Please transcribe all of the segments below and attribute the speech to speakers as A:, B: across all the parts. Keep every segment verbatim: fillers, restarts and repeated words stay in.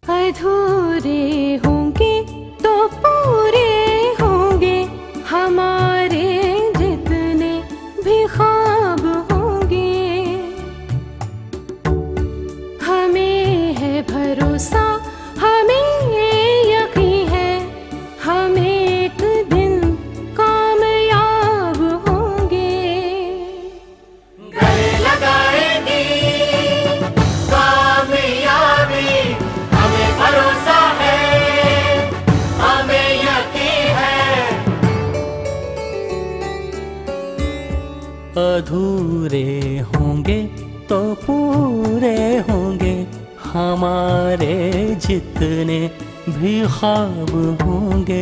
A: अधूरे होंगे तो पूरे होंगे हमारे जितने भी ख्वाब होंगे। हमें है भरोसा, हमें यकीन है, हम एक दिन कामयाब होंगे।
B: गले लगाएंगे कामयाबी, हमें भरोसा है, हमें यकीन है।
C: अधूरे होंगे तो पूरे होंगे हमारे जितने भी ख्वाब होंगे।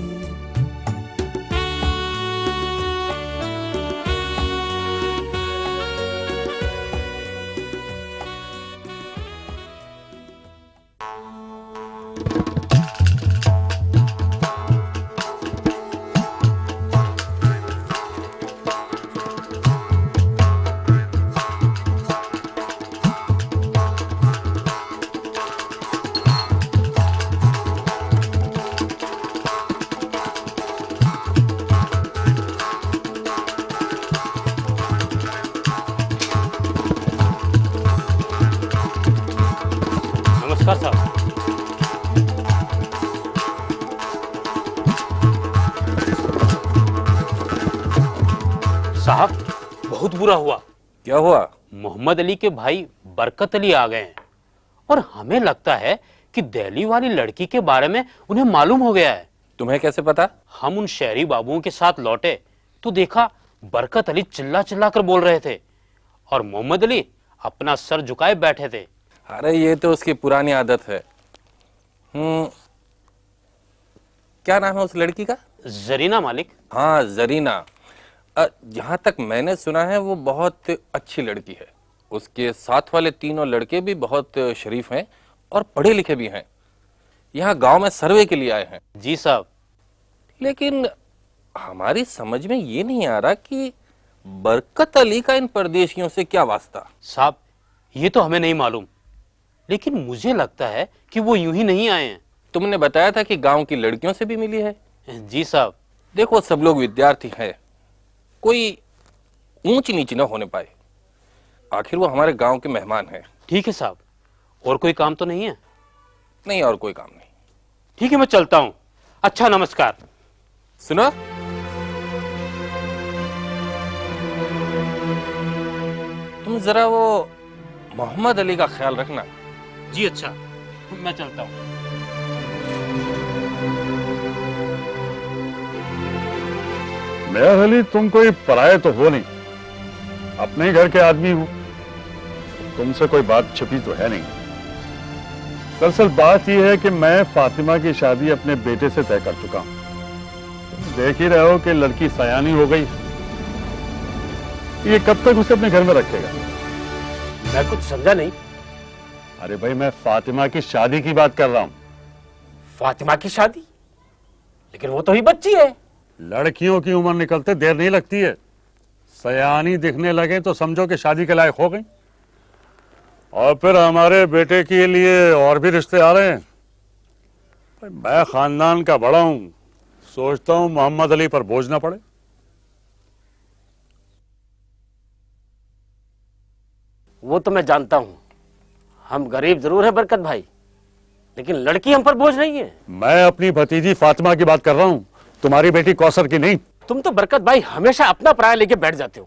D: नमस्कार साहब। साहब बहुत बुरा हुआ।
E: क्या हुआ?
D: मोहम्मद अली के भाई बरकत अली आ गए हैं और हमें लगता है कि दिल्ली वाली लड़की के बारे में उन्हें मालूम हो गया है।
E: तुम्हें कैसे पता?
D: हम उन शहरी बाबुओं के साथ लौटे तो देखा बरकत अली चिल्ला चिल्ला कर बोल रहे थे और मोहम्मद अली अपना सर झुकाए बैठे थे।
E: अरे ये तो उसकी पुरानी आदत है। हम्म, क्या नाम है उस लड़की का?
D: जरीना मालिक।
E: हाँ जरीना। जहाँ तक मैंने सुना है वो बहुत अच्छी लड़की है। उसके साथ वाले तीनों लड़के भी बहुत शरीफ हैं और पढ़े लिखे भी हैं। यहाँ गांव में सर्वे के लिए आए हैं।
D: जी साहब।
E: लेकिन हमारी समझ में ये नहीं आ रहा कि बरकत अली का इन परदेशियों से क्या वास्ता।
D: साहब ये तो हमें नहीं मालूम, लेकिन मुझे लगता है कि वो यूं ही नहीं आए हैं।
E: तुमने बताया था कि गांव की लड़कियों से भी मिली है।
D: जी साहब।
E: देखो सब लोग विद्यार्थी हैं, कोई ऊंच नीच न होने पाए। आखिर वो हमारे गांव के मेहमान हैं।
D: ठीक है साहब। और कोई काम तो नहीं है?
E: नहीं और कोई काम नहीं।
D: ठीक है मैं चलता हूँ। अच्छा नमस्कार।
E: सुनो, तुम जरा वो मोहम्मद अली का ख्याल रखना।
D: जी अच्छा मैं चलता हूँ।
F: मेरा अली तुम कोई पराये तो हो नहीं, अपने ही घर के आदमी हो। तुमसे कोई बात छिपी तो है नहीं। दरअसल बात यह है कि मैं फातिमा की शादी अपने बेटे से तय कर चुका हूं। तुम देख ही रहे हो कि लड़की सयानी हो गई। ये कब तक उसे अपने घर में रखेगा?
G: मैं कुछ समझा नहीं।
F: अरे भाई मैं फातिमा की शादी की बात कर रहा हूं।
G: फातिमा की शादी? लेकिन वो तो ही बच्ची है।
F: लड़कियों की उम्र निकलते देर नहीं लगती है। सयानी दिखने लगे तो समझो कि शादी के लायक हो गई। और फिर हमारे बेटे के लिए और भी रिश्ते आ रहे हैं। मैं खानदान का बड़ा हूं, सोचता हूं मोहम्मद अली पर बोझ ना पड़े।
G: वो तो मैं जानता हूं, हम गरीब जरूर है बरकत भाई, लेकिन लड़की हम पर बोझ नहीं है।
F: मैं अपनी भतीजी फातिमा की बात कर रहा हूं, तुम्हारी बेटी कौसर की नहीं।
G: तुम तो बरकत भाई हमेशा अपना पराया लेके बैठ जाते हो।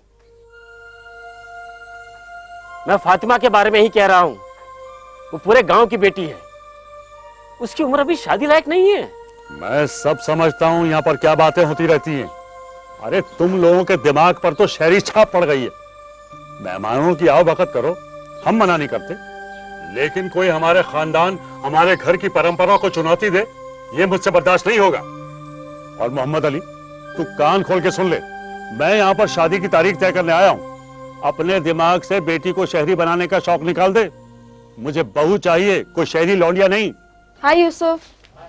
G: मैं फातिमा के बारे में ही कह रहा हूं। वो पूरे गांव की बेटी है, उसकी उम्र अभी शादी लायक नहीं है।
F: मैं सब समझता हूं यहाँ पर क्या बातें होती रहती हैं। अरे तुम लोगों के दिमाग पर तो शहरी छाप पड़ गई है। मेहमानों की आओ भगत करो, हम मना नहीं करते, लेकिन कोई हमारे खानदान हमारे घर की परंपरा को चुनौती दे, ये मुझसे बर्दाश्त नहीं होगा। और मोहम्मद अली तू कान खोल के सुन ले, मैं यहाँ पर शादी की तारीख तय करने आया हूँ। अपने दिमाग से बेटी को शहरी बनाने का शौक निकाल दे। मुझे बहू चाहिए, कोई शहरी लौंडिया नहीं।
H: हाय यूसुफ।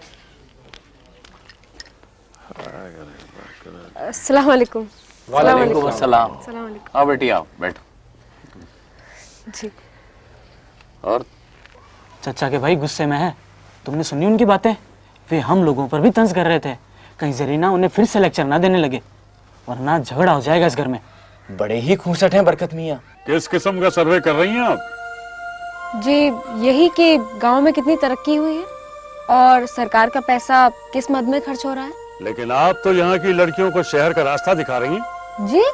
H: अस्सलाम वालेकुम।
E: वालेकुम अस्सलाम।
H: अस्सलाम वालेकुम।
E: आओ बेटी आओ, बैठो।
H: जी।
E: और
C: चाचा के भाई गुस्से में है।
I: तुमने सुनी उनकी बातें? वे हम लोगों पर भी तंज कर रहे थे, कहीं जरीना उन्हें फिर से लेक्चर ना देने लगे, वरना झगड़ा हो जाएगा इस घर में।
J: बड़े ही खूंसट हैं बरकत मियाँ।
F: किस किस्म का सर्वे कर रही हैं आप?
H: जी यही कि गांव में कितनी तरक्की हुई है और सरकार का पैसा किस मद में खर्च हो रहा है।
F: लेकिन आप तो यहाँ की लड़कियों को शहर का रास्ता दिखा रही हैं।
H: जी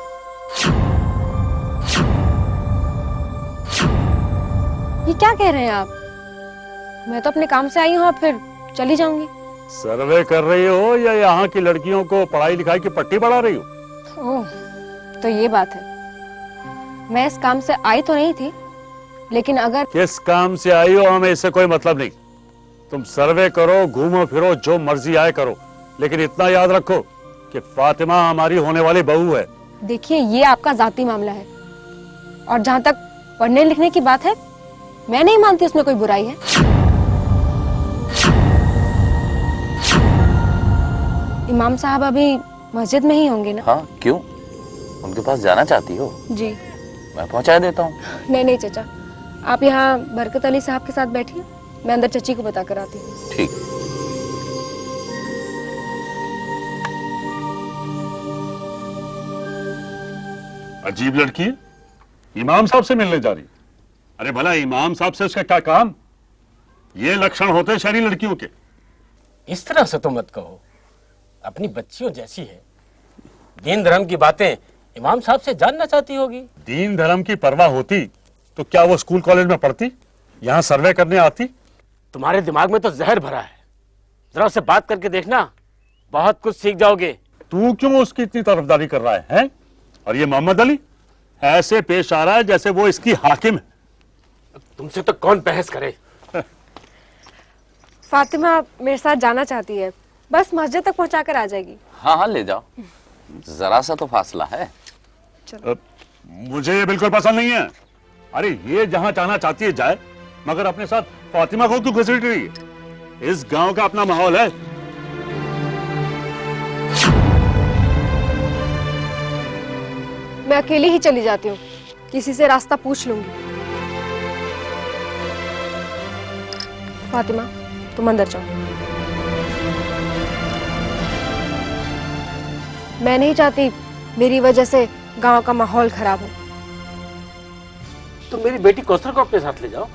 H: ये क्या कह रहे हैं आप? मैं तो अपने काम से आई हूँ, अब फिर चली जाऊंगी।
F: सर्वे कर रही हो या यहाँ की लड़कियों को पढ़ाई लिखाई की पट्टी पढ़ा रही हो?
H: ओह तो ये बात है। मैं इस काम से आई तो नहीं थी, लेकिन अगर
F: किस काम से आई हो हमें इससे कोई मतलब नहीं। तुम सर्वे करो, घूमो फिरो, जो मर्जी आए करो, लेकिन इतना याद रखो कि फातिमा हमारी होने वाली बहू है।
H: देखिए ये आपका जाती मामला है, और जहाँ तक पढ़ने लिखने की बात है, मैं नहीं मानती उसमें कोई बुराई है। इमाम साहब अभी मस्जिद में ही होंगे ना?
J: हाँ, क्यों? उनके पास जाना चाहती हो?
H: जी
J: मैं पहुंचा देता हूँ।
H: नहीं नहीं चाचा, आप यहाँ बरकत अली साहब के साथ बैठिए, मैं अंदर चची को बता कर आती हूँ।
J: ठीक।
F: अजीब लड़की है, इमाम साहब से मिलने जा रही। अरे भला इमाम साहब से उसका क्या काम? ये लक्षण होते हैं शहरी लड़कियों के।
G: इस तरह से तो मत कहो, अपनी बच्चियों जैसी है। दीन धर्म की बातें इमाम साहब से जानना चाहती होगी।
F: दीन धर्म की परवाह होती तो क्या वो स्कूल कॉलेज में पढ़ती, यहाँ सर्वे करने आती?
G: तुम्हारे दिमाग में तो जहर भरा है, जरा उससे बात करके देखना, बहुत कुछ सीख जाओगे।
F: तू क्यों उसकी इतनी तरफदारी कर रहा है, है? और ये मोहम्मद अली ऐसे पेश आ रहा है जैसे वो इसकी हाकिम है।
G: तुमसे तो कौन बहस करे।
H: फातिमा मेरे साथ जाना चाहती है, बस मस्जिद तक पहुंचा कर आ जाएगी।
J: हाँ हाँ ले जाओ, जरा सा तो फासला है।
F: चलो। मुझे ये बिल्कुल पसंद नहीं है। अरे ये जहां जाना चाहती है जाए, मगर अपने साथ फातिमा को क्यों घसीट रही है? इस गांव का अपना माहौल है।
H: मैं अकेली ही चली जाती हूँ, किसी से रास्ता पूछ लूंगी। फातिमा तुम अंदर जाओ। मैं नहीं चाहती मेरी वजह से गांव का माहौल खराब हो।
G: तुम मेरी बेटी कौसर को अपने साथ ले जाओ।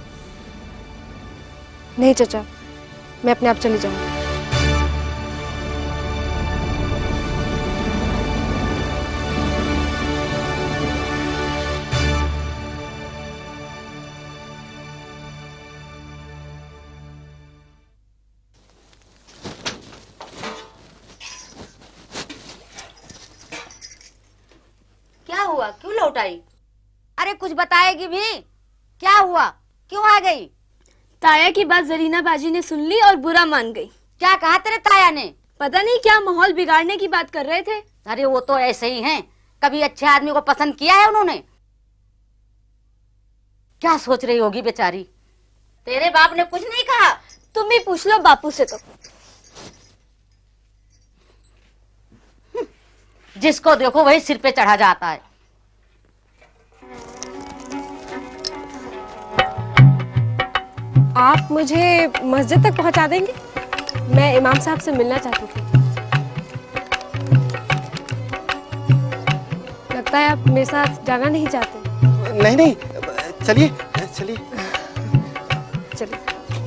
H: नहीं चाचा, मैं अपने आप चली जाऊंगी।
K: क्या हुआ, क्यों लौट आई? अरे कुछ बताएगी भी? क्या हुआ, क्यों आ गई?
L: ताया की बात जरीना बाजी ने सुन ली और बुरा मान गई।
K: क्या कहा तेरे ताया ने?
L: पता नहीं क्या माहौल बिगाड़ने की बात कर रहे थे।
K: अरे वो तो ऐसे ही हैं, कभी अच्छे आदमी को पसंद किया है उन्होंने? क्या सोच रही होगी बेचारी? तेरे बाप ने कुछ नहीं कहा?
L: तुम भी पूछ लो बापू से। तो
K: जिसको देखो वही सिर पे चढ़ा जाता है।
H: आप मुझे मस्जिद तक पहुंचा देंगे? मैं इमाम साहब से मिलना चाहती थी। लगता है आप मेरे साथ जाना नहीं चाहते।
J: नहीं नहीं, चलिए चलिए
H: चलिए।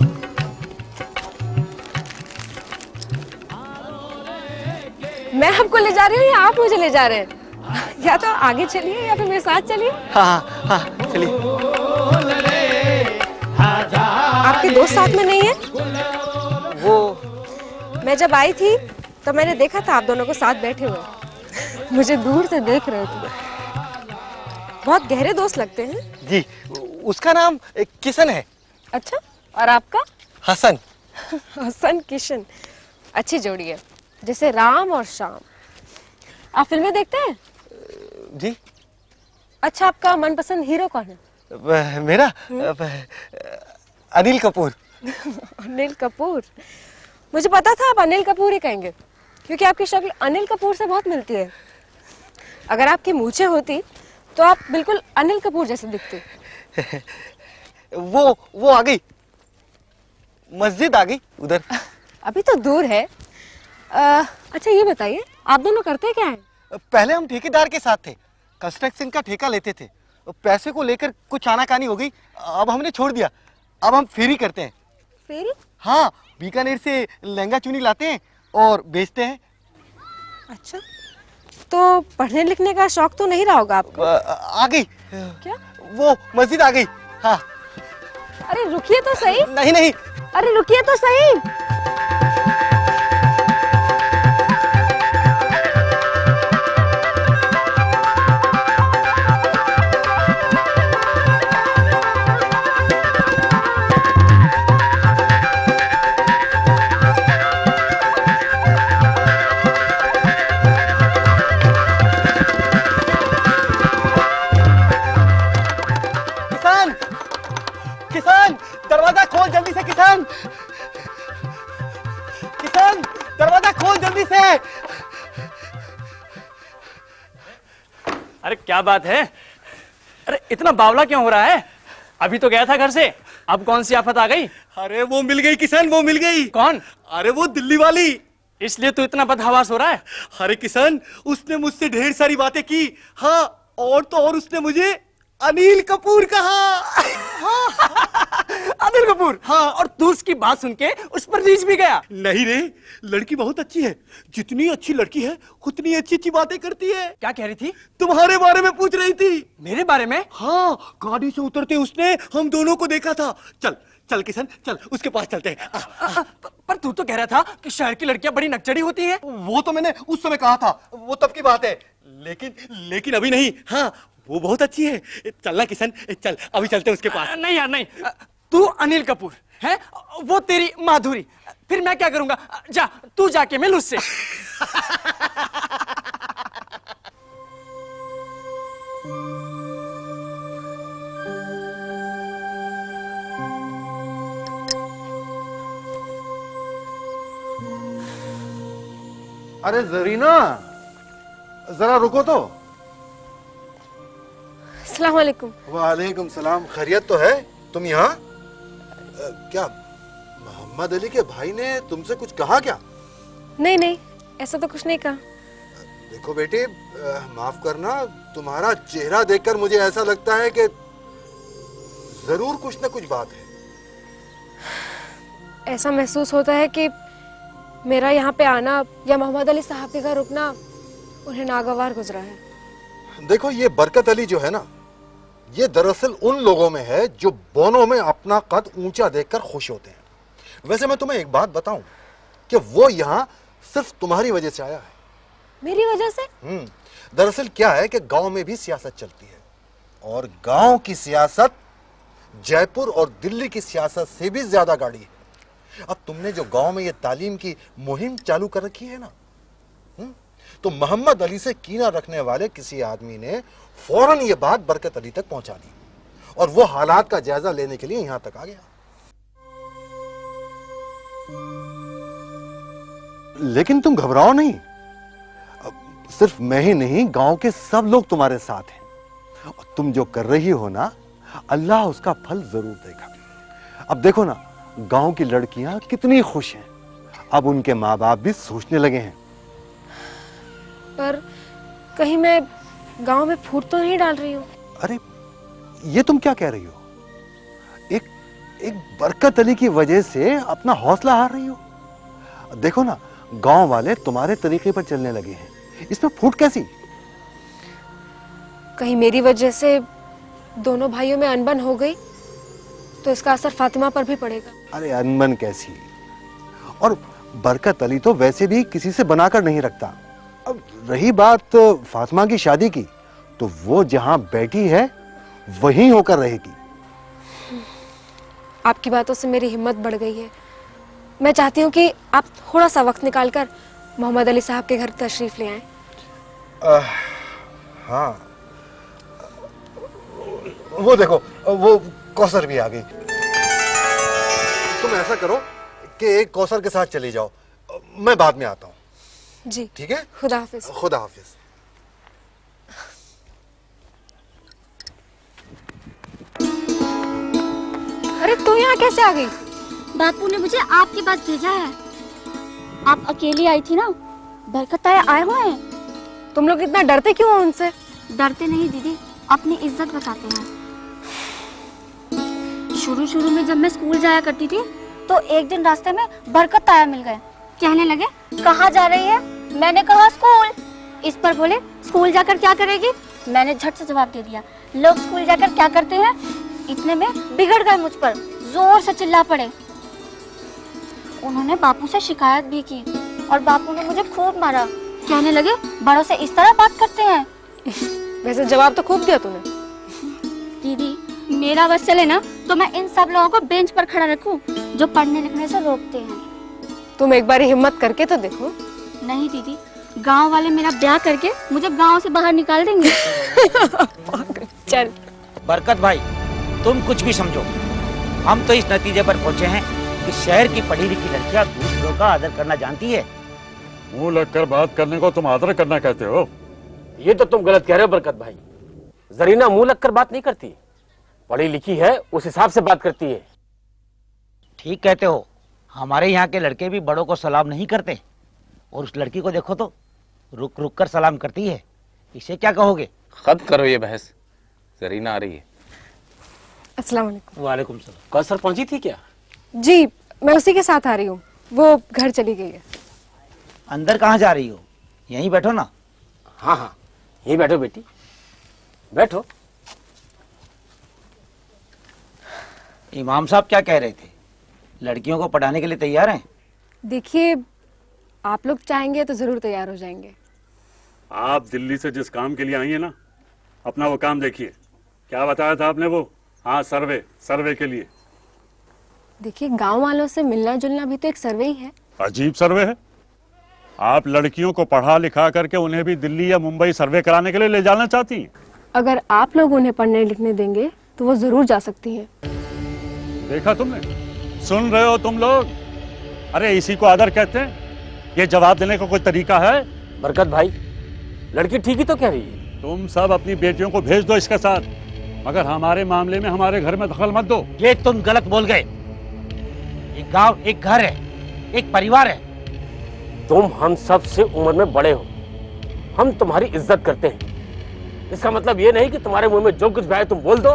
H: मैं आपको ले जा रही हूँ या आप मुझे ले जा रहे हैं? या तो आगे चलिए या फिर मेरे साथ चलिए।
J: हाँ हाँ चलिए।
H: आपके दोस्त साथ में नहीं है?
J: वो
H: मैं जब आई थी तो मैंने देखा था आप दोनों को साथ बैठे हुए। मुझे दूर से देख रहे थे। बहुत गहरे दोस्त लगते हैं।
J: जी, उसका नाम किशन है।
H: अच्छा, और आपका?
J: हसन।
H: हसन किशन, अच्छी जोड़ी है, जैसे राम और श्याम। आप फिल्में देखते हैं?
J: जी।
H: अच्छा, आपका मनपसंद हीरो कौन है?
J: मेरा अनिल कपूर।
H: अनिल कपूर, मुझे पता था आप अनिल कपूर ही कहेंगे, क्योंकि आपकी शक्ल अनिल कपूर से बहुत मिलती है। अगर आपकी मूंछें होती तो आप बिल्कुल अनिल कपूर जैसे दिखते।
J: वो वो आ गई। मस्जिद आ गई उधर।
H: अभी तो दूर है। आ, अच्छा ये बताइए, आप दोनों करते क्या हैं?
J: पहले हम ठेकेदार के साथ थे, कंस्ट्रक्शन का ठेका लेते थे। पैसे को लेकर कुछ आनाकानी हो गई, अब हमने छोड़ दिया। अब हम फेरी करते हैं।
H: फेरी?
J: हाँ, बीकानेर से लहंगा चुनी लाते हैं और बेचते हैं।
H: अच्छा, तो पढ़ने लिखने का शौक तो नहीं रहा होगा आपको?
J: आ, आ गई।
H: क्या?
J: वो मस्जिद आ गई। हाँ।
H: अरे रुकिए तो सही।
J: नहीं नहीं।
H: अरे रुकिए तो सही।
J: किसान, दरवाजा खोल जल्दी से। किसान, किसान, दरवाजा खोल जल्दी से।
I: अरे क्या बात है? अरे इतना बावला क्यों हो रहा है? अभी तो गया था घर से, अब कौन सी आफत आ गई?
J: अरे वो मिल गई किसान, वो मिल गई।
I: कौन?
J: अरे वो दिल्ली वाली।
I: इसलिए तो इतना बदहवास हो रहा है?
J: अरे किसान, उसने मुझसे ढेर सारी बातें की। हाँ, और तो और उसने मुझे अनिल कपूर कहा।
I: अनिल कपूर? हाँ। और तू उसकी बात सुन के उस पर रीझ भी गया?
J: नहीं रे, लड़की बहुत अच्छी है। जितनी अच्छी लड़की है उतनी अच्छी अच्छी बातें करती है।
I: क्या कह रही थी?
J: तुम्हारे बारे में पूछ रही थी।
I: मेरे बारे में?
J: हाँ, गाड़ी से उतरते उसने हम दोनों को देखा था। चल चल किशन, चल उसके पास चलते हैं। आ, आ,
I: पर तू तो कह रहा था कि शहर की लड़कियां बड़ी नकचड़ी होती हैं।
J: वो तो मैंने उस समय कहा था, वो तब की बात है। लेकिन लेकिन अभी नहीं। हाँ, वो बहुत अच्छी है। चलना किशन, चल अभी चलते हैं उसके पास।
I: नहीं यार नहीं, तू अनिल कपूर है, वो तेरी माधुरी, फिर मैं क्या करूंगा? जा तू जाके मिल उससे।
M: अरे जरीना, जरा रुको तो।
H: अस्सलाम वालेकुम।
M: वालेकुम सलाम। खैरियत तो है? तुम यहाँ? क्या मोहम्मद अली के भाई ने तुमसे कुछ कहा क्या?
H: नहीं नहीं, ऐसा तो कुछ नहीं कहा।
M: देखो बेटी, माफ करना, तुम्हारा चेहरा देखकर मुझे ऐसा लगता है कि जरूर कुछ न कुछ बात है।
H: ऐसा महसूस होता है कि मेरा यहाँ पे आना या मोहम्मद अली साहब के घर रुकना उन्हें नागवार गुजरा है।
M: देखो, ये बरकत अली जो है ना, ये दरअसल उन लोगों में है जो बोनों में अपना कद ऊंचा देखकर खुश होते हैं। वैसे मैं तुम्हें एक बात बताऊं कि वो यहाँ सिर्फ तुम्हारी वजह से आया है।
H: मेरी वजह से?
M: हम्म, दरअसल क्या है कि गांव में भी सियासत चलती है, और गांव की सियासत जयपुर और दिल्ली की सियासत से भी ज्यादा गाड़ी है। अब तुमने जो गांव में ये तालीम की मुहिम चालू कर रखी है ना, हुँ? तो मोहम्मद अली से कीना रखने वाले किसी आदमी ने फौरन ये बात बरकत अली तक पहुंचा दी, और वो हालात का जायजा लेने के लिए यहां तक आ गया। लेकिन तुम घबराओ नहीं, सिर्फ मैं ही नहीं, गांव के सब लोग तुम्हारे साथ हैं। और तुम जो कर रही हो ना, अल्लाह उसका फल जरूर देगा। अब देखो ना, गांव की लड़कियां कितनी खुश हैं। अब उनके माँ बाप भी सोचने लगे हैं।
H: पर कहीं मैं गांव में फूट तो नहीं डाल रही हूँ?
M: अरे ये तुम क्या कह रही हो? एक एक बरकत अली की वजह से अपना हौसला हार रही हो? देखो ना, गांव वाले तुम्हारे तरीके पर चलने लगे हैं, इसमें फूट कैसी?
H: कहीं मेरी वजह से दोनों भाइयों में अनबन हो गई तो इसका असर फातिमा पर भी पड़ेगा।
M: अरे अनबन कैसी? और बरकत अली तो वैसे भी किसी से बनाकर नहीं रखता। अब रही बात फातिमा की शादी की, तो वो जहां बैठी है वहीं होकर रहेगी।
H: आपकी बातों से मेरी हिम्मत बढ़ गई है। मैं चाहती हूँ कि आप थोड़ा सा वक्त निकालकर मोहम्मद अली साहब के घर तशरीफ ले आएं।
M: हाँ, वो देखो, वो कौसर भी आ गई। तुम ऐसा करो कि एक कौसर के साथ चली जाओ, मैं बाद में आता हूँ।
H: जी
M: ठीक है,
H: खुदा हाफिज।
M: खुदा हाफिज।
H: अरे तू यहाँ कैसे आ गई?
L: बापू ने मुझे आपके पास भेजा है। आप अकेली आई थी ना, बरकत ताया आए हुए हैं।
H: तुम लोग इतना डरते क्यों हो उनसे?
L: डरते नहीं दीदी, अपनी इज्जत बचाते हैं। शुरू शुरू में जब मैं स्कूल जाया करती थी तो एक दिन रास्ते में बरकत ताया मिल गए। कहने लगे कहाँ जा रही है? मैंने कहा स्कूल। इस पर बोले स्कूल जाकर क्या करेगी? मैंने झट से जवाब दे दिया, लोग स्कूल जाकर क्या करते हैं। इतने में बिगड़ गए मुझ पर, जोर से चिल्ला पड़े। उन्होंने बापू से शिकायत भी की और बापू ने मुझे खूब मारा। कहने लगे बड़ों से इस तरह बात करते हैं।
H: वैसे जवाब तो खूब दिया तूने।
L: दीदी मेरा बस चले ना तो मैं इन सब लोगों को बेंच पर खड़ा रखूं जो पढ़ने लिखने से रोकते हैं।
H: तुम एक बार हिम्मत करके तो देखो।
L: नहीं दीदी, गांव वाले मेरा ब्याह करके मुझे गांव से बाहर निकाल देंगे।
H: चल
N: बरकत भाई, तुम कुछ भी समझो, हम तो इस नतीजे पर पहुंचे हैं कि शहर की पढ़ी लिखी लड़कियां दूसरों का आदर करना जानती है।
F: मुंह लगकर बात करने को तुम आदर करना कहते हो?
G: ये तो तुम गलत कह रहे हो बरकत भाई। जरीना मुंह लगकर बात नहीं करती, पढ़ी लिखी है उस हिसाब से बात करती है।
N: ठीक कहते हो, हमारे यहाँ के लड़के भी बड़ों को सलाम नहीं करते, और उस लड़की को देखो तो रुक रुक कर सलाम करती है। इसे क्या कहोगे?
E: खत्म करो ये बहस, जरीना आ रही है।
H: अस्सलाम वालेकुम।
G: वालेकुम सलाम। कौसर पहुंची थी क्या?
H: जी मैं उसी के साथ आ रही हूँ, वो घर चली गई है।
N: अंदर कहाँ जा रही हो? यहीं बैठो ना।
G: हाँ हाँ यहीं बैठो बेटी, बैठो।
N: इमाम साहब क्या कह रहे थे? लड़कियों को पढ़ाने के लिए तैयार हैं?
H: देखिए आप लोग चाहेंगे तो जरूर तैयार हो जाएंगे।
F: आप दिल्ली से जिस काम के लिए आई हैं ना, अपना वो काम देखिए। क्या बताया था आपने वो? हाँ सर्वे, सर्वे के लिए।
H: देखिए गांव वालों से मिलना जुलना भी तो एक सर्वे ही है।
F: अजीब सर्वे है। आप लड़कियों को पढ़ा लिखा करके उन्हें भी दिल्ली या मुंबई सर्वे कराने के लिए ले जाना चाहती हैं?
H: अगर आप लोग उन्हें पढ़ने लिखने देंगे तो वो जरूर जा सकती हैं।
F: देखा तुमने? सुन रहे हो तुम लोग? अरे इसी को आदर कहते हैं। ये जवाब देने का कोई तरीका है?
G: बरकत भाई, लड़की ठीक ही तो कह रही है।
F: तुम सब अपनी बेटियों को भेज दो इसके साथ, मगर हमारे मामले में हमारे घर में दखल मत दो।
N: ये तुम गलत बोल गए। एक गांव एक घर है, एक परिवार है।
G: तुम हम सब से उम्र में बड़े हो, हम तुम्हारी इज्जत करते हैं। इसका मतलब ये नहीं कि तुम्हारे मुंह में जो कुछ भी आए तुम बोल दो।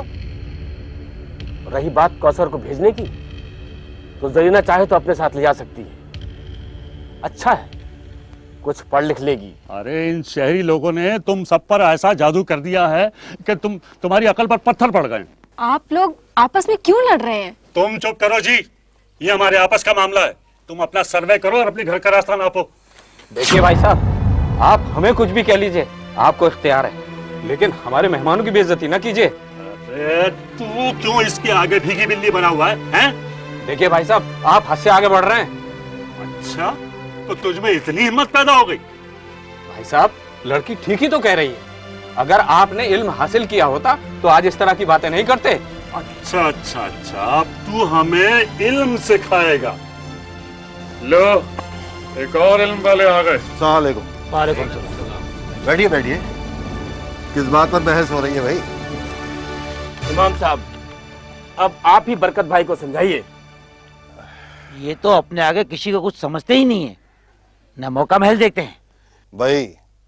G: रही बात कौसर को भेजने की, तो जरीना चाहे तो अपने साथ ले जा सकती है। अच्छा है, कुछ पढ़ लिख लेगी।
F: अरे इन शहरी लोगों ने तुम सब पर ऐसा जादू कर दिया है कि तुम तुम्हारी अकल पर पत्थर पड़ गए।
H: आप लोग आपस में क्यों लड़ रहे हैं?
F: तुम चुप करो जी, ये हमारे आपस का मामला है। तुम अपना सर्वे करो और अपने घर का रास्ता नापो।
E: देखिए भाई साहब, आप हमें कुछ भी कह लीजिए, आपको इख्तियार है, लेकिन हमारे मेहमानों की बेइज्जती ना कीजिए।
F: अरे तू क्यों इसके आगे भीगी बिल्ली बना हुआ है, हैं?
E: देखिए भाई साहब, आप हद से आगे बढ़ रहे हैं।
F: अच्छा, तो तुझमें इतनी हिम्मत पैदा हो गई?
E: भाई साहब, लड़की ठीक ही तो कह रही है। अगर आपने इल्म हासिल किया होता तो आज इस तरह की बातें नहीं करते।
F: अच्छा अच्छा अच्छा, अब तू हमें इल्म सिखाएगा। लो, एक और इल्म वाले आ गए।
M: अस्सलाम वालेकुम।
G: वालेकुम सलाम।
M: बैठिए बैठिए। किस बात पर बहस हो रही है भाई?
G: इमाम साहब, अब आप ही बरकत भाई को समझाइए।
N: ये तो अपने आगे किसी को कुछ समझते ही नहीं है, न मौका महल देखते हैं।
M: भाई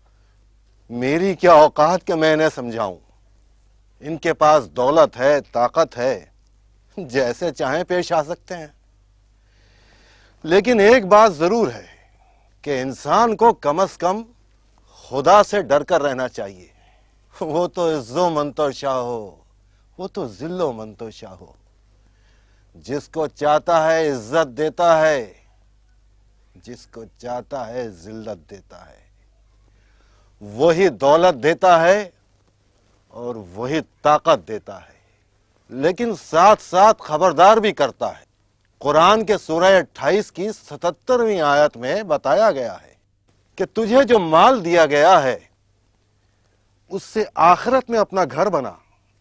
M: मेरी क्या औकात के मैं इन्हें समझाऊं। इनके पास दौलत है, ताकत है, जैसे चाहें पेश आ सकते हैं। लेकिन एक बात जरूर है कि इंसान को कम से कम खुदा से डर कर रहना चाहिए। वो तो इज्जो मंतोशा हो, वो तो जिल्लो मंतोशा हो। जिसको चाहता है इज्जत देता है, जिसको चाहता है जिल्लत देता है। वही दौलत देता है और वही ताकत देता है, लेकिन साथ साथ खबरदार भी करता है। कुरान के सूरह अट्ठाईस की सतहत्तरवीं आयत में बताया गया है कि तुझे जो माल दिया गया है उससे आखिरत में अपना घर बना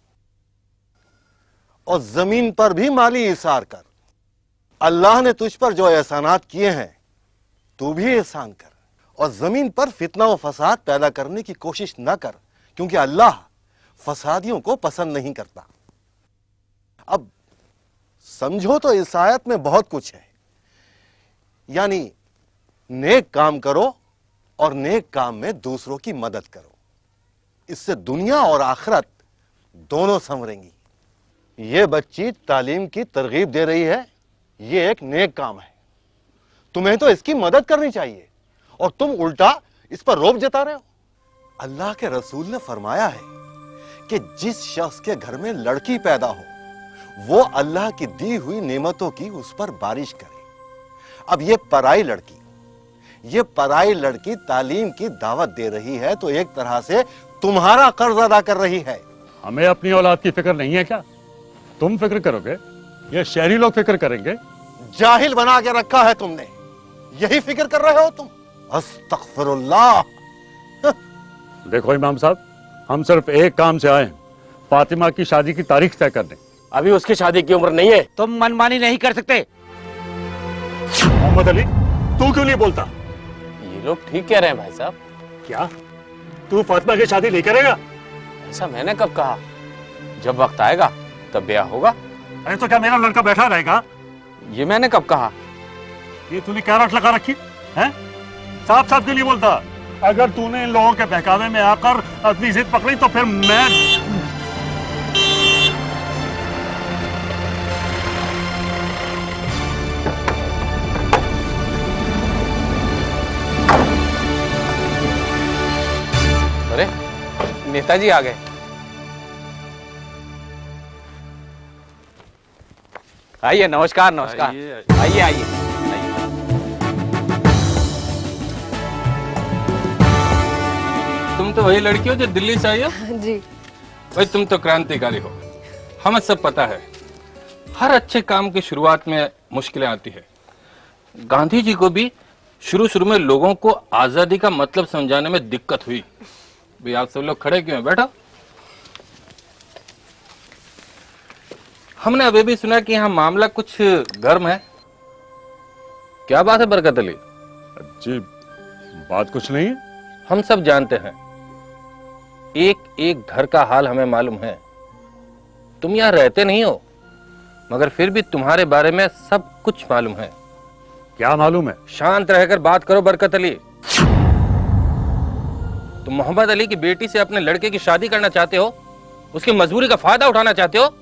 M: और जमीन पर भी माली इसार कर। अल्लाह ने तुझ पर जो एहसानात किए हैं तू भी एहसान कर, और जमीन पर फितना व फसाद पैदा करने की कोशिश न कर, क्योंकि अल्लाह फसादियों को पसंद नहीं करता। अब समझो तो इस आयत में बहुत कुछ है। यानी नेक काम करो और नेक काम में दूसरों की मदद करो, इससे दुनिया और आखिरत दोनों संवरेंगी। ये बच्ची तालीम की तरगीब दे रही है, ये एक नेक काम है, तुम्हें तो इसकी मदद करनी चाहिए और तुम उल्टा इस पर रौब जता रहे हो। अल्लाह के रसूल ने फरमाया है कि जिस शख्स के घर में लड़की पैदा हो वो अल्लाह की दी हुई नेमतों की उस पर बारिश करे। अब ये पराई लड़की ये पराई लड़की तालीम की दावत दे रही है तो एक तरह से तुम्हारा कर्ज अदा कर रही है।
F: हमें अपनी औलाद की फिक्र नहीं है क्या? तुम फिक्र करोगे, ये शहरी लोग फिक्र करेंगे।
M: जाहिल बना के रखा है तुमने, यही फिक्र कर रहे हो तुम। अस्तगफिरुल्लाह।
F: देखो इमाम साहब, हम सिर्फ एक काम से आए हैं, फातिमा की शादी की तारीख तय करने।
G: अभी उसकी शादी की उम्र नहीं है।
N: तुम मनमानी नहीं कर सकते।
F: मोहम्मद अली, तू क्यों नहीं बोलता?
D: ये लोग ठीक कह रहे हैं भाई साहब।
F: क्या तू फातिमा की शादी नहीं करेगा?
D: ऐसा मैंने कब कहा? जब वक्त आएगा तब ब्याह होगा।
F: अरे तो क्या मेरा लड़का बैठा रहेगा?
D: ये मैंने कब कहा?
F: ये तूने क्या रट लगा रखी है? साफ साफ क्यों नहीं बोलता? अगर तूने इन लोगों के बहकावे में आकर अपनी जिद पकड़ी तो फिर मैं
E: अरे नेताजी आ गए।
N: आइए, नमस्कार नमस्कार। आइए आइए।
E: तुम तो वही लड़की हो जो दिल्ली से आई हो?
H: जी।
E: भाई तुम तो क्रांतिकारी हो, हमें सब पता है। हर अच्छे काम की शुरुआत में मुश्किलें आती है। गांधी जी को भी शुरू शुरू में लोगों को आजादी का मतलब समझाने में दिक्कत हुई। भाई आप सब लोग खड़े क्यों हैं? बैठो। हमने अभी भी सुना कि यहाँ मामला कुछ गर्म है। क्या बात है बरकत अली?
F: जी बात कुछ नहीं है।
E: हम सब जानते हैं, एक एक घर का हाल हमें मालूम है। तुम यहाँ रहते नहीं हो, मगर फिर भी तुम्हारे बारे में सब कुछ मालूम है।
F: क्या मालूम है?
E: शांत रहकर बात करो बरकत अली। तुम मोहम्मद अली की बेटी से अपने लड़के की शादी करना चाहते हो, उसकी मजबूरी का फायदा उठाना चाहते हो।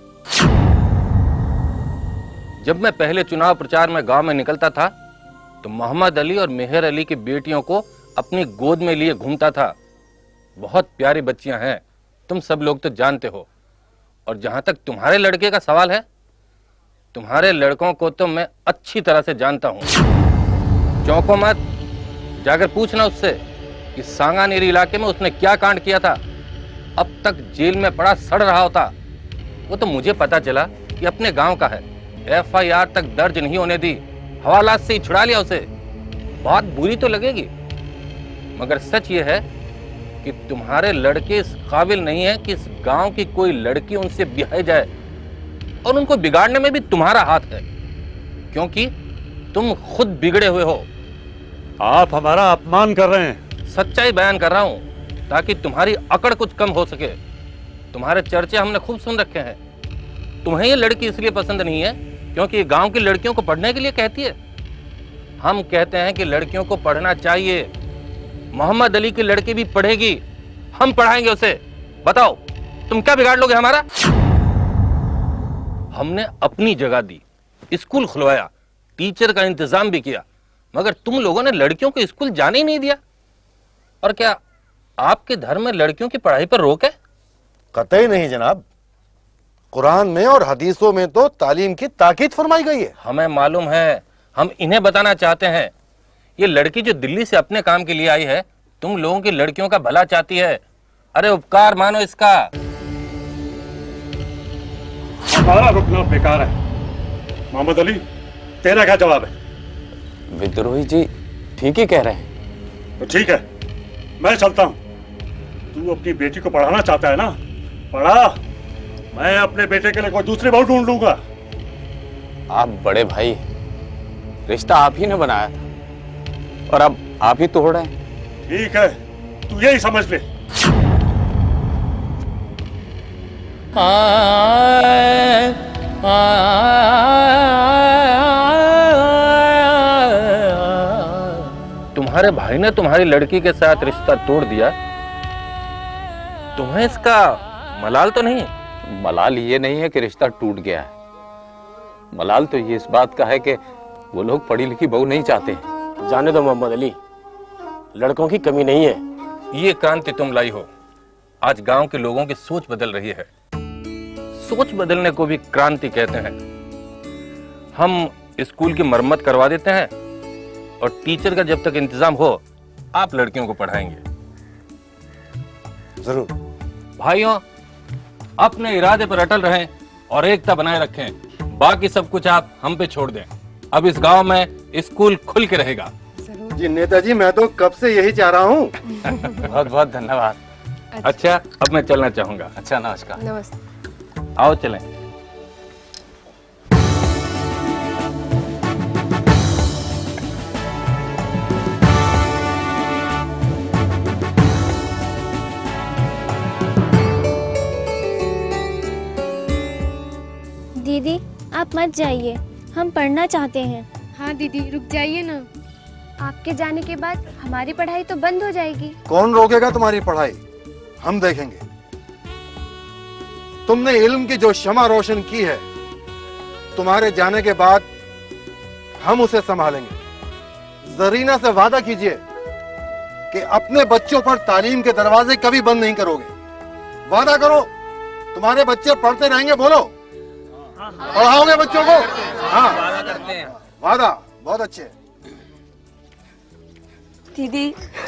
E: जब मैं पहले चुनाव प्रचार में गांव में निकलता था तो मोहम्मद अली और मेहर अली की बेटियों को अपनी गोद में लिए घूमता था। बहुत प्यारी बच्चियां हैं, तुम सब लोग तो जानते हो। और जहां तक तुम्हारे लड़के का सवाल है, तुम्हारे लड़कों को तो मैं अच्छी तरह से जानता हूं। चौंको मत, जाकर पूछना उससे कि सांगानेरी इलाके में उसने क्या कांड किया था। अब तक जेल में पड़ा सड़ रहा होता। वो तो मुझे पता चला कि अपने गांव का है। एफ आई आर तक दर्ज नहीं होने दी, हवालात से ही छुड़ा लिया उसे। बात बुरी तो लगेगी, मगर सच ये है कि तुम्हारे लड़के इस काबिल नहीं है कि इस गांव की कोई लड़की उनसे ब्याही जाए। और उनको बिगाड़ने में भी तुम्हारा हाथ है, क्योंकि तुम खुद बिगड़े हुए हो।
F: आप हमारा अपमान कर रहे हैं।
E: सच्चाई बयान कर रहा हूं ताकि तुम्हारी अकड़ कुछ कम हो सके। तुम्हारे चर्चे हमने खूब सुन रखे हैं। तुम्हें ये लड़की इसलिए पसंद नहीं है क्योंकि ये गांव की लड़कियों को पढ़ने के लिए कहती है। हम कहते हैं कि लड़कियों को पढ़ना चाहिए। मोहम्मद अली की लड़की भी पढ़ेगी, हम पढ़ाएंगे उसे। बताओ तुम क्या बिगाड़ लोगे हमारा? हमने अपनी जगह दी, स्कूल खुलवाया, टीचर का इंतजाम भी किया, मगर तुम लोगों ने लड़कियों को स्कूल जाने ही नहीं दिया। और क्या आपके धर्म में लड़कियों की पढ़ाई पर रोक है?
M: कतई नहीं जनाब, कुरान में और हदीसों में तो तालीम की ताकीद फरमाई गई है।
E: हमें मालूम है, हम इन्हें बताना चाहते हैं। ये लड़की जो दिल्ली से अपने काम के लिए आई है, तुम लोगों की लड़कियों का भला चाहती है। अरे उपकार मानो इसका।
F: हमारा रुकना बेकार है। मोहम्मद अली, तेरा क्या जवाब है?
D: विद्रोही जी ठीक ही कह रहे हैं।
F: तो ठीक है, मैं चलता हूँ। तू अपनी बेटी को पढ़ाना चाहता है ना, पढ़ा। मैं अपने बेटे के लिए कोई दूसरी बहू ढूंढ लूंगा।
D: आप बड़े भाई, रिश्ता आप ही ने बनाया था और अब आप ही तोड़ रहे हैं।
F: ठीक है, तू यही समझ ले।
E: तुम्हारे भाई ने तुम्हारी लड़की के साथ रिश्ता तोड़ दिया, तुम्हें इसका मलाल तो नहीं?
O: मलाल ये नहीं है कि रिश्ता टूट गया है, मलाल तो ये इस बात का है कि वो लोग पढ़ी लिखी बहू नहीं चाहते।
G: जाने दो मोहम्मद अली, लड़कों की कमी नहीं है।
E: ये क्रांति तुम लाई हो, आज गांव के लोगों की सोच बदल रही है। सोच बदलने को भी क्रांति कहते हैं। हम स्कूल की मरम्मत करवा देते हैं और टीचर का जब तक इंतजाम हो आप लड़कियों को पढ़ाएंगे।
M: जरूर।
E: भाइयों, अपने इरादे पर अटल रहें और एकता बनाए रखें। बाकी सब कुछ आप हम पे छोड़ दें। अब इस गांव में स्कूल खुल के रहेगा।
M: जी नेताजी, मैं तो कब से यही चाह रहा हूँ।
O: बहुत बहुत धन्यवाद।
E: अच्छा, अच्छा अब मैं चलना चाहूंगा।
O: अच्छा, नमस्कार।
H: नमस्ते।
E: आओ चलें।
L: दीदी आप मत जाइए, हम पढ़ना चाहते हैं।
A: हाँ दीदी रुक जाइए ना।
L: आपके जाने के बाद हमारी पढ़ाई तो बंद हो जाएगी।
M: कौन रोकेगा तुम्हारी पढ़ाई? हम देखेंगे। तुमने इल्म की जो शमा रोशन की है, तुम्हारे जाने के बाद हम उसे संभालेंगे। जरीना से वादा कीजिए कि अपने बच्चों पर तालीम के दरवाजे कभी बंद नहीं करोगे। वादा करो, तुम्हारे बच्चे पढ़ते रहेंगे। बोलो, पढ़ाओगे बच्चों को? हाँ, वादा करते हैं। वादा, बहुत अच्छे।
H: दीदी,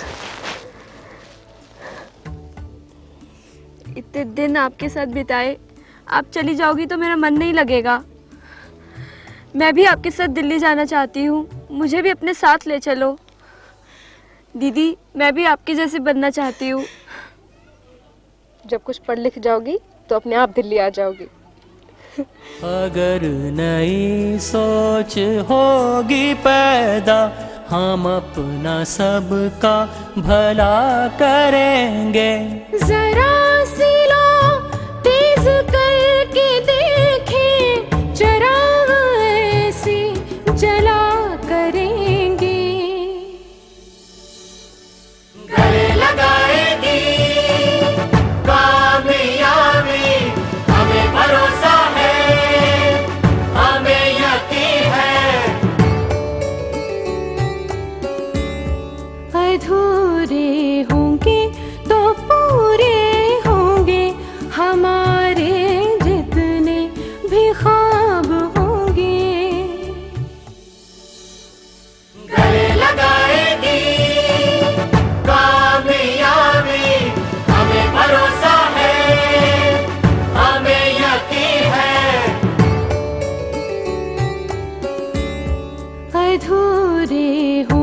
H: इतने दिन आपके साथ बिताए, आप चली जाओगी तो मेरा मन नहीं लगेगा। मैं भी आपके साथ दिल्ली जाना चाहती हूँ, मुझे भी अपने साथ ले चलो। दीदी, मैं भी आपके जैसे बनना चाहती हूँ। जब कुछ पढ़ लिख जाओगी तो अपने आप दिल्ली आ जाओगी।
C: अगर नई सोच होगी पैदा, हम अपना सबका भला करेंगे।
A: जरा सी लो तेज करके देखें, चिराग ऐसी जला करेंगे।
B: गले लगाएगी कामयाबी, हमें भरोसा है, हमें यकीन है।
A: अधूरे होंगे तो पूरे होंगे, हमारे जितने भी ख्वाब होंगे।
B: गले लगाएगी कामयाबी, हमें भरोसा है, हमें यकीन है।
A: अधूरे